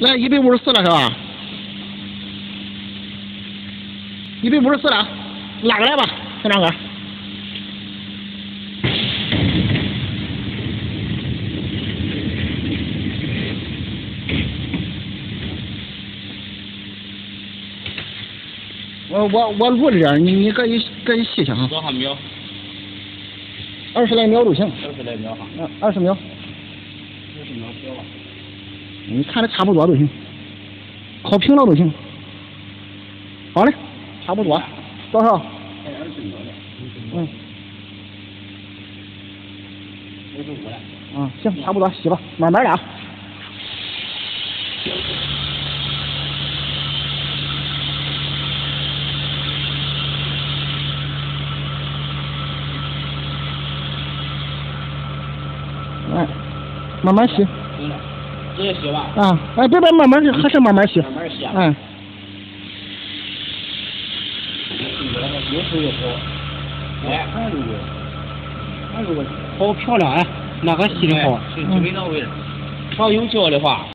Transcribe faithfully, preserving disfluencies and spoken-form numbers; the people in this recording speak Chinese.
来一百五十四了是吧？一百五十四了，拉过来吧，小张哥。我我我录着点，你你可以可以细想。 多少秒？ 二十来秒就行。 二十来秒哈。 嗯，二十秒。 二十秒行吧。 你看的差不多就行，靠平了就行。好嘞，差不多。多少？ 还二十秒了。 嗯。 五十五了。 嗯，行，差不多，洗吧，慢慢的啊。哎，慢慢洗。 行了，直接洗吧。 啊，哎，别别，慢慢洗，还是慢慢洗。 慢慢洗啊。 嗯。 越洗越好。哎，看这个，看这个，好漂亮哎，那个洗的好，是最到位了。调有胶的话。